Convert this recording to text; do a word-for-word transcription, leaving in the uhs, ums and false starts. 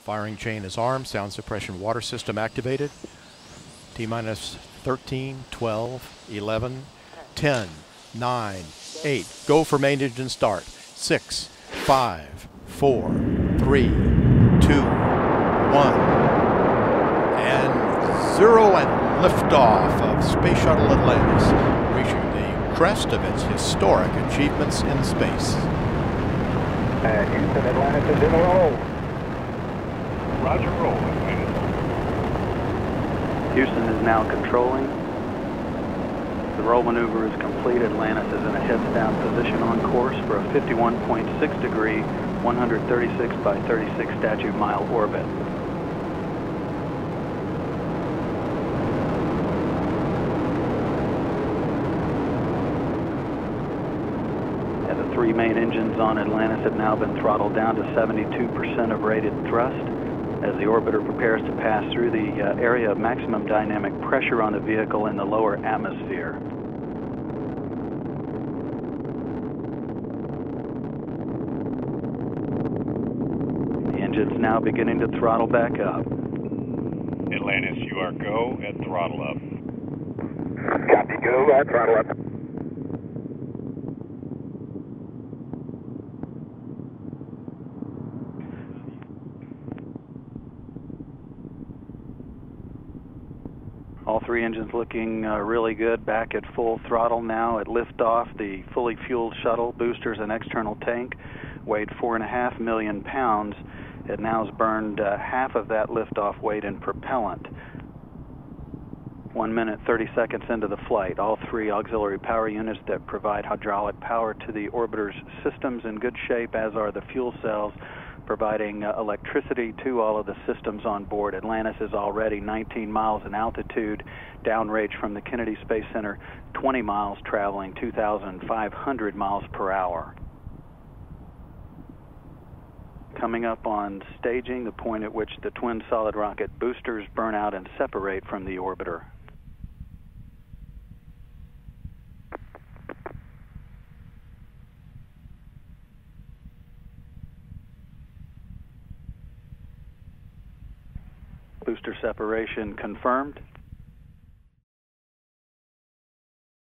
Firing chain is armed. Sound suppression water system activated. T-minus thirteen, twelve, eleven, ten, nine, eight. Go for main engine start. six, five, four, three, two, one. And zero and liftoff of Space Shuttle Atlantis, reaching the crest of its historic achievements in space. Uh, Houston, Atlantis is in a roll. Roger, roll, Atlantis. Houston is now controlling. The roll maneuver is complete. Atlantis is in a heads-down position on course for a fifty-one point six degree, one hundred thirty-six by thirty-six statute mile orbit. And the three main engines on Atlantis have now been throttled down to seventy-two percent of rated thrust as the orbiter prepares to pass through the uh, area of maximum dynamic pressure on the vehicle in the lower atmosphere. The engine's now beginning to throttle back up. Atlantis, you are go at throttle up. Copy, go, uh, throttle up. All three engines looking uh, really good, back at full throttle now at liftoff. The fully fueled shuttle, boosters, and external tank weighed four and a half million pounds. It now has burned uh, half of that liftoff weight in propellant. One minute, thirty seconds into the flight, all three auxiliary power units that provide hydraulic power to the orbiter's systems in good shape, as are the fuel cells, providing uh, electricity to all of the systems on board. Atlantis is already nineteen miles in altitude, downrange from the Kennedy Space Center, twenty miles, traveling two thousand five hundred miles per hour. Coming up on staging, the point at which the twin solid rocket boosters burn out and separate from the orbiter. Booster separation confirmed.